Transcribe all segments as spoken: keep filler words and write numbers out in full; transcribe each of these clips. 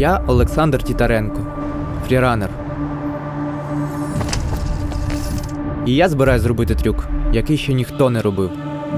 Я Олександр Тітаренко, фріранер. І я збираюсь зробити трюк, який ще ніхто не робив.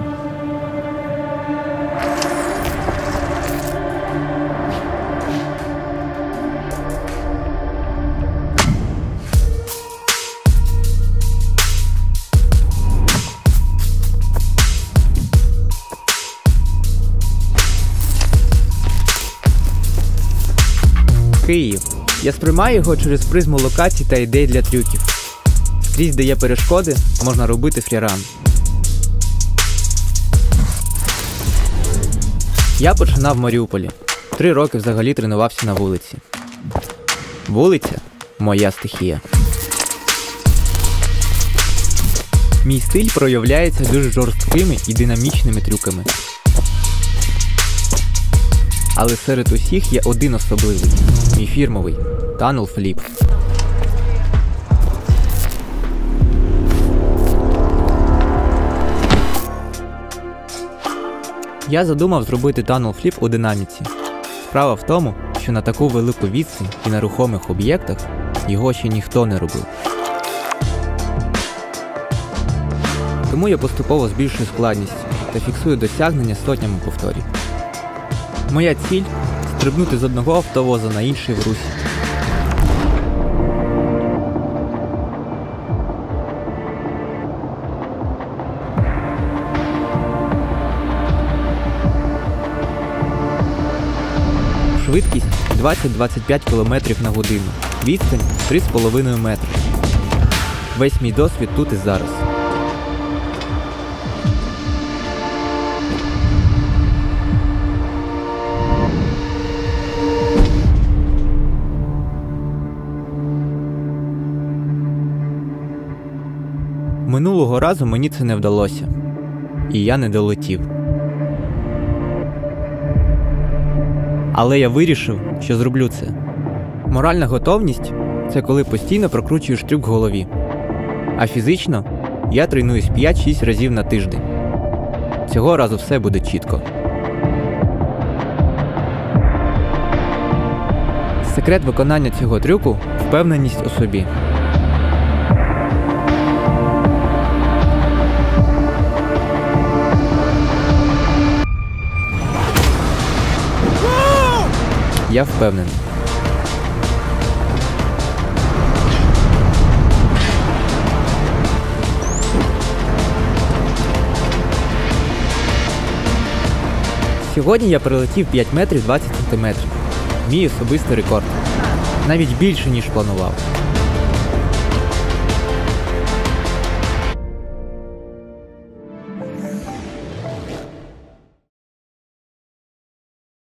Київ. Я сприймаю його через призму локацій та ідей для трюків. Скрізь, де є перешкоди, можна робити фріран. Я починав в Маріуполі. Три роки взагалі тренувався на вулиці. Вулиця – моя стихія. Мій стиль проявляється дуже жорсткими і динамічними трюками. Але серед усіх є один особливий, мій фірмовий – Tunnel Flip. Я задумав зробити Tunnel Flip у динаміці. Справа в тому, що на таку велику відстань і на рухомих об'єктах його ще ніхто не робив. Тому я поступово збільшую складність та фіксую досягнення сотнями повторів. Моя ціль – стрибнути з одного автовоза на інший в русі. Швидкість двадцять-двадцять п'ять кілометрів на годину, відстань три з половиною метри. Весь мій досвід тут і зараз. Минулого разу мені це не вдалося. І я не долетів. Але я вирішив, що зроблю це. Моральна готовність – це коли постійно прокручуєш трюк в голові. А фізично я тренуюсь п'ять-шість разів на тиждень. Цього разу все буде чітко. Секрет виконання цього трюку – впевненість у собі. Я впевнений. Сьогодні я прилетів п'ять метрів двадцять сантиметрів. Мій особистий рекорд. Навіть більше, ніж планував.